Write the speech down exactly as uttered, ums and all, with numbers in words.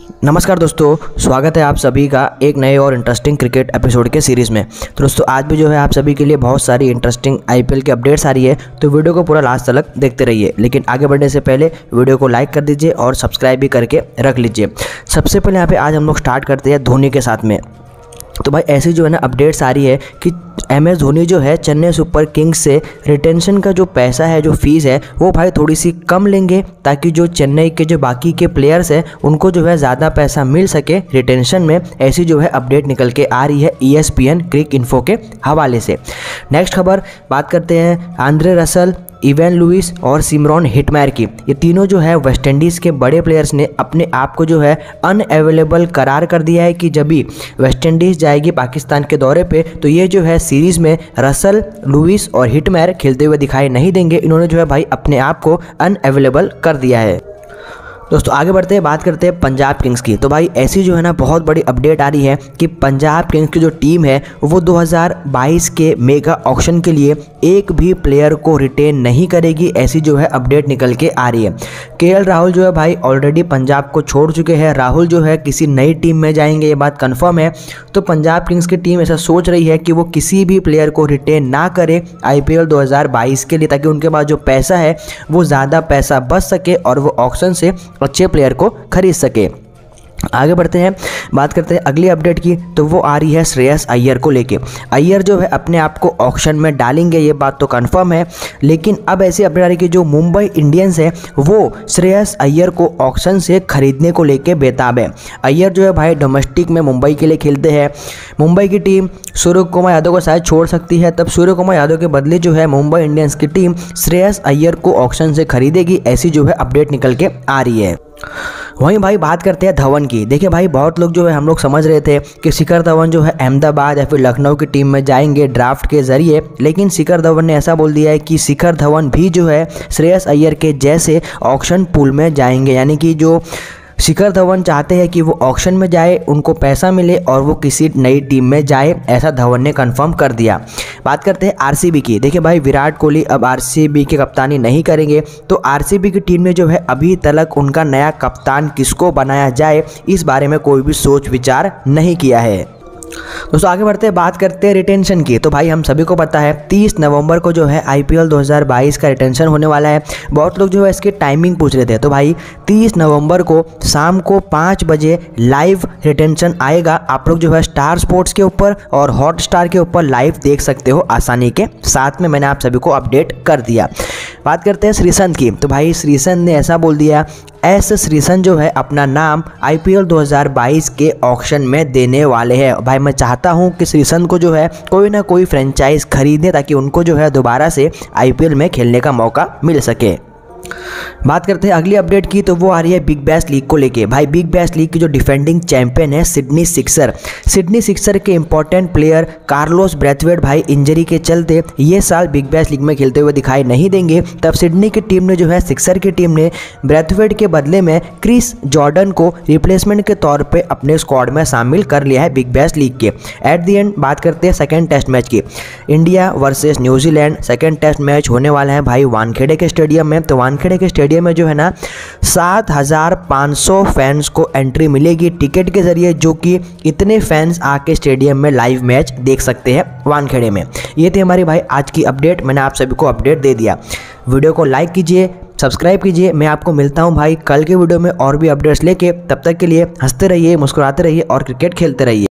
नमस्कार दोस्तों, स्वागत है आप सभी का एक नए और इंटरेस्टिंग क्रिकेट एपिसोड के सीरीज़ में। तो दोस्तों आज भी जो है आप सभी के लिए बहुत सारी इंटरेस्टिंग आईपीएल की अपडेट्स आ रही है, तो वीडियो को पूरा लास्ट तक देखते रहिए। लेकिन आगे बढ़ने से पहले वीडियो को लाइक कर दीजिए और सब्सक्राइब भी करके रख लीजिए। सबसे पहले यहाँ पे आज हम लोग स्टार्ट करते हैं धोनी के साथ में। तो भाई ऐसी जो है ना अपडेट्स आ रही है कि एम एस धोनी जो है चेन्नई सुपर किंग्स से रिटेंशन का जो पैसा है, जो फीस है, वो भाई थोड़ी सी कम लेंगे ताकि जो चेन्नई के जो बाकी के प्लेयर्स हैं उनको जो है ज़्यादा पैसा मिल सके रिटेंशन में। ऐसी जो है अपडेट निकल के आ रही है E S P N Cricinfo के हवाले से। नेक्स्ट खबर बात करते हैं आंद्रे रसल, इवेन लुइस और सिमरॉन हिटमैयर की। ये तीनों जो है वेस्ट इंडीज़ के बड़े प्लेयर्स ने अपने आप को जो है अनअवेलेबल करार कर दिया है कि जब भी वेस्ट इंडीज़ जाएगी पाकिस्तान के दौरे पे तो ये जो है सीरीज़ में रसल, लुइस और हिटमैयर खेलते हुए दिखाई नहीं देंगे। इन्होंने जो है भाई अपने आप को अनअवेलेबल कर दिया है। दोस्तों आगे बढ़ते हैं, बात करते हैं पंजाब किंग्स की। तो भाई ऐसी जो है ना बहुत बड़ी अपडेट आ रही है कि पंजाब किंग्स की जो टीम है वो दो हज़ार बाईस के मेगा ऑक्शन के लिए एक भी प्लेयर को रिटेन नहीं करेगी। ऐसी जो है अपडेट निकल के आ रही है। के एल राहुल जो है भाई ऑलरेडी पंजाब को छोड़ चुके हैं। राहुल जो है किसी नई टीम में जाएंगे, ये बात कन्फर्म है। तो पंजाब किंग्स की टीम ऐसा सोच रही है कि वो किसी भी प्लेयर को रिटेन ना करे आई पी एल दो हज़ार बाईस के लिए, ताकि उनके पास जो पैसा है वो ज़्यादा पैसा बच सके और वो ऑक्शन से अच्छे प्लेयर को खरीद सके। आगे बढ़ते हैं, बात करते हैं अगली अपडेट की। तो वो आ रही है श्रेयस अय्यर को लेके। अय्यर जो है अपने आप को ऑक्शन में डालेंगे, ये बात तो कंफर्म है। लेकिन अब ऐसी अपडेट आ रही है कि जो मुंबई इंडियंस है वो श्रेयस अय्यर को ऑक्शन से खरीदने को लेके बेताब है। अय्यर जो है भाई डोमेस्टिक में मुंबई के लिए खेलते हैं। मुंबई की टीम सूर्य कुमार यादव को शायद छोड़ सकती है, तब सूर्य कुमार यादव के बदले जो है मुंबई इंडियंस की टीम श्रेयस अय्यर को ऑक्शन से खरीदेगी। ऐसी जो है अपडेट निकल के आ रही है। वहीं भाई बात करते हैं धवन की। देखिए भाई बहुत लोग जो है हम लोग समझ रहे थे कि शिखर धवन जो है अहमदाबाद या फिर लखनऊ की टीम में जाएंगे ड्राफ्ट के जरिए, लेकिन शिखर धवन ने ऐसा बोल दिया है कि शिखर धवन भी जो है श्रेयस अय्यर के जैसे ऑक्शन पूल में जाएंगे। यानी कि जो शिखर धवन चाहते हैं कि वो ऑक्शन में जाए, उनको पैसा मिले और वो किसी नई टीम में जाए, ऐसा धवन ने कंफर्म कर दिया। बात करते हैं आर सी बी की। देखिए भाई विराट कोहली अब आर सी बी की कप्तानी नहीं करेंगे, तो आर सी बी की टीम ने जो है अभी तक उनका नया कप्तान किसको बनाया जाए इस बारे में कोई भी सोच विचार नहीं किया है। दोस्तों आगे बढ़ते हैं, बात करते हैं रिटेंशन की। तो भाई हम सभी को पता है तीस नवंबर को जो है आई पी एल दो हज़ार बाईस का रिटेंशन होने वाला है। बहुत लोग जो है इसकी टाइमिंग पूछ रहे थे। तो भाई तीस नवंबर को शाम को पाँच बजे लाइव रिटेंशन आएगा। आप लोग जो है स्टार स्पोर्ट्स के ऊपर और हॉट स्टार के ऊपर लाइव देख सकते हो आसानी के साथ में। मैंने आप सभी को अपडेट कर दिया। बात करते हैं श्रीसंत की। तो भाई श्रीसंत ने ऐसा बोल दिया, एस श्रीसंत जो है अपना नाम आई पी एल दो हज़ार बाईस के ऑक्शन में देने वाले हैं। भाई मैं चाहता हूं कि श्रीसंत को जो है कोई ना कोई फ्रेंचाइज खरीदे ताकि उनको जो है दोबारा से आई पी एल में खेलने का मौका मिल सके। बात करते हैं अगली अपडेट की। तो वो आ रही है बिग बैश लीग को लेके। भाई बिग बैश लीग की जो डिफेंडिंग चैंपियन है सिडनी सिक्सर, सिडनी सिक्सर के इंपॉर्टेंट प्लेयर कार्लोस ब्रैथवेट भाई इंजरी के चलते ये साल बिग बैश लीग में खेलते हुए दिखाई नहीं देंगे। तब सिडनी की टीम ने जो है सिक्सर की टीम ने ब्रैथवेट के बदले में क्रिस जॉर्डन को रिप्लेसमेंट के तौर पर अपने स्क्वाड में शामिल कर लिया है बिग बैश लीग के। एट दी एंड बात करते हैं सेकेंड टेस्ट मैच की। India versus New Zealand second test match होने वाला है भाई वानखेड़े के स्टेडियम में। तो वानखेड़े के स्टेडियम में जो है ना सात हज़ार पाँच सौ फैंस को एंट्री मिलेगी टिकट के जरिए, जो कि इतने फैंस आके स्टेडियम में लाइव मैच देख सकते हैं वानखेड़े में। ये थी हमारी भाई आज की अपडेट। मैंने आप सभी को अपडेट दे दिया। वीडियो को लाइक कीजिए, सब्सक्राइब कीजिए। मैं आपको मिलता हूं भाई कल के वीडियो में और भी अपडेट्स लेके। तब तक के लिए हंसते रहिए, मुस्कुराते रहिए और क्रिकेट खेलते रहिए।